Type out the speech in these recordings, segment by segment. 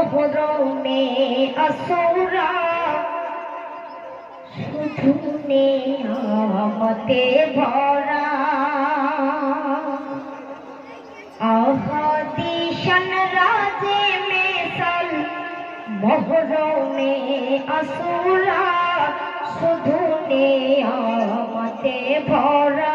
मोहरों में असुरा शुधु नेमते भरा आहादीशन राजे में सल मोहरों में असुरा शुधु नेमते भरा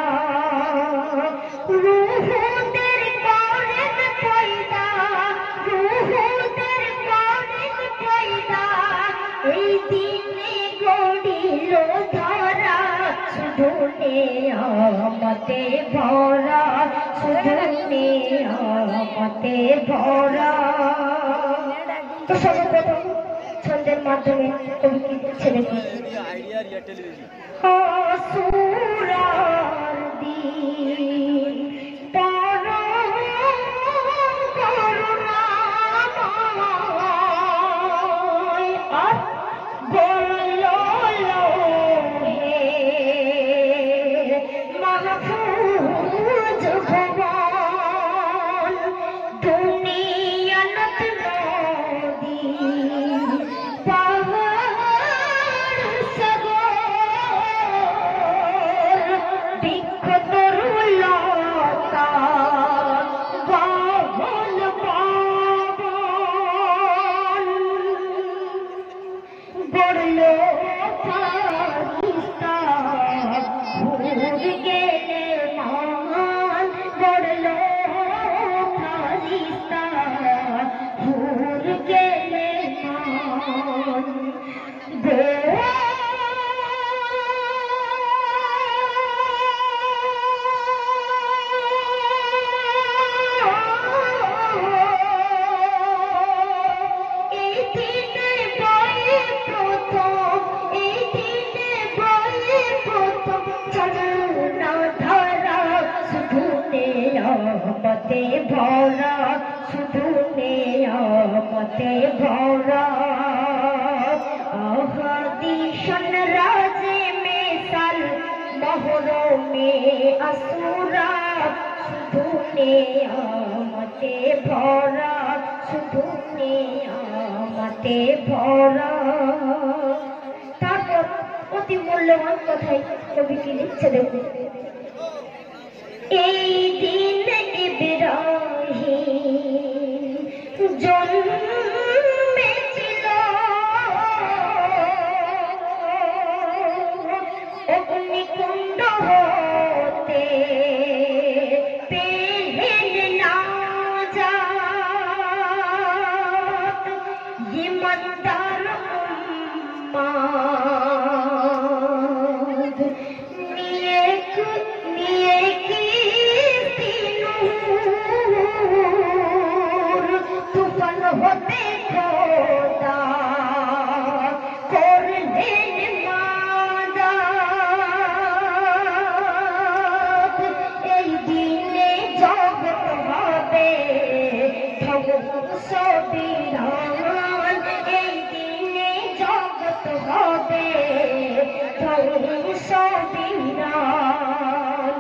मते भरा सुधने मते भरा। तो सर्वप्रथम छंदेर माध्यमे कवि की लिखছে দেখুন আসুরার দিন मते भरा सुधने मते भरा आहादीशन राजे में सल मोहरों में असुरा सुधने मते भरा सुधने मते भरा। तारपर अति मूल्यवान कथाई कवि की लिखছে দেখুন এই দিন ইব্রাহিম জন্মেছিল অগ্নিকুণ্ড হতে পেলেন নাজাত ইমানদার উম্মত নিয়ে तूफान होते खोदा करलेन मादात এই দিনে জগৎ হবে ধ্বংস বিরান এই দিনে জগৎ হবে ধ্বংস বিরান।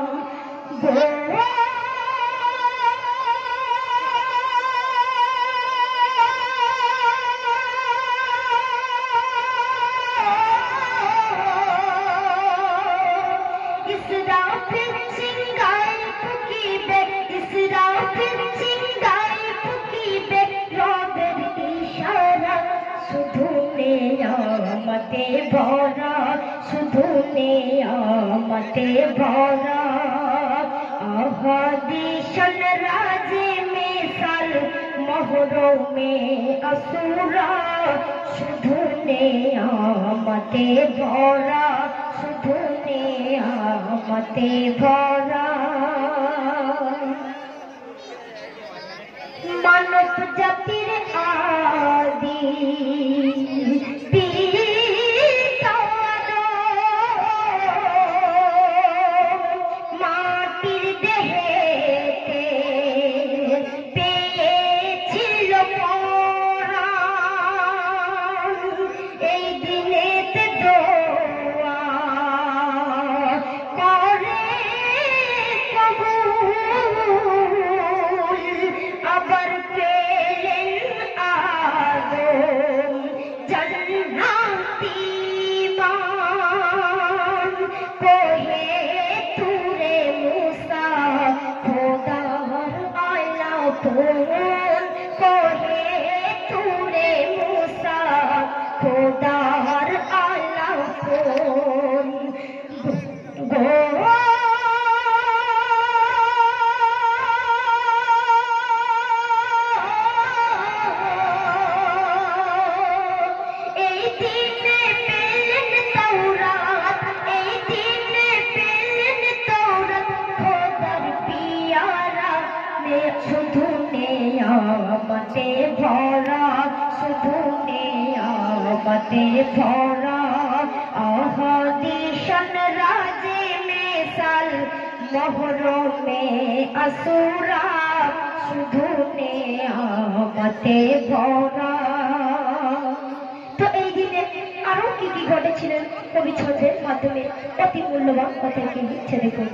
मते भरा सुधने मते भरा आहादीशन राजे में सल मोहरों में असुरा सुधने मते भरा सुधने मते भरा। मानव जातिर आदि দিনে পেলেন তাওরাত, এই দিনে পেলেন তাওরাত, খোদার পিয়ারা মে শুধু নেয়ামতে ভরা, শুধু নেয়ামতে ভরা। আহাদিশন রাজে মেসাল মহরমে আসুরা, শুধু নেয়ামতে ভরা। তো এই দিনে আরো কি কি ঘটেছিলেন কবি ছন্দের মাধ্যমে অতি মূল্যবান কথাকে লিখছে দেখুন।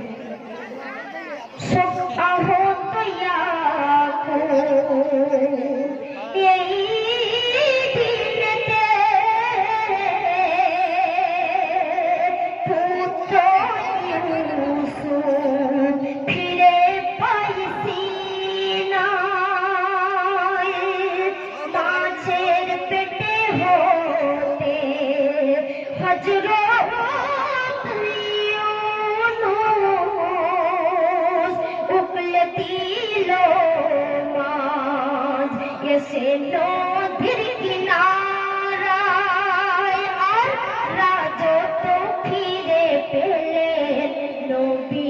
এই দিনেতে পুত্র ইউসুফ ফিরে পাইছি না, মাছের পেটে হতে হযরত ইউনূস উকলতিল মাছ এসে নদীর কিনারায়, আর রাজত্ব ফিরে পেলেন নবী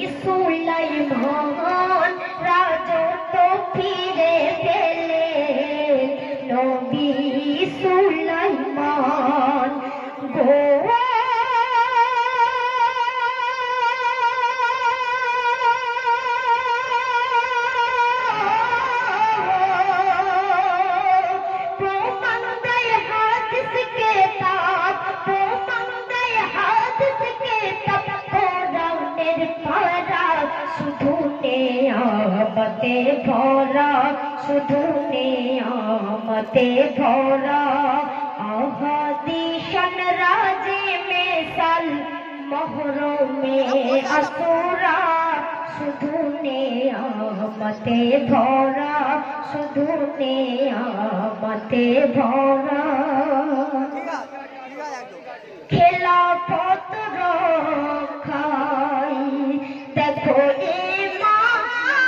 সুলাইমান, রাজত্ব ফিরে পেলেন নবী সুলাইমান। শুধু নেয়ামতে ভরা, শুধু নেয়ামতে ভরা। আহাদিশন রাজে মেসাল মহরমে আসুরা, শুধু নেয়ামতে ভরা, শুধু নেয়ামতে ভরা। খেলাফত রক্ষায় দেখো ইমাম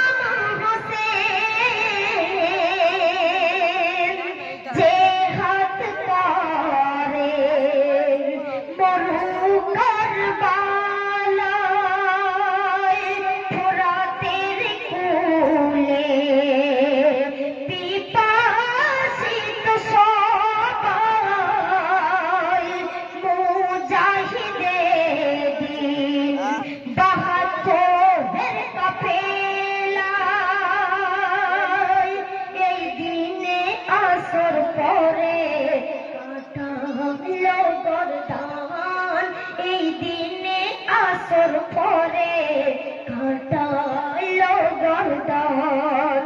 হোসেন যে হাত করে মরু কারবালায়, ফোরাতের কূলে পিপাসিত সবাই, মুজাহিদে দিন বাহাদুরের কাফেলায়, এই দিনে আসর পরে কাটালো গর্দান, এই দিনে আসর পরে কাটালো গর্দান।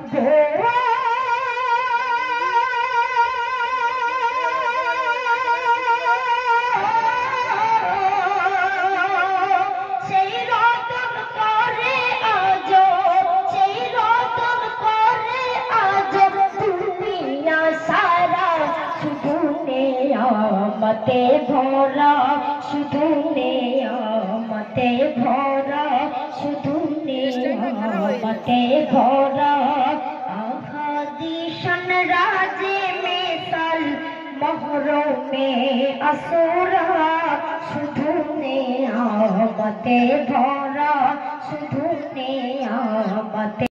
সেই রতন করে আজ, সেই রতন করে আজ দুনিয়া সারা, শুধু নেয়ামতে ভরা, শুধু নেয়ামতে ভরা, শুধু নেয়ামতে ভরা। আহাদিশন রাজে মেসাল মহরমে আসুরা, শুধু নেয়ামতে ভরা, শুধু নেয়ামতে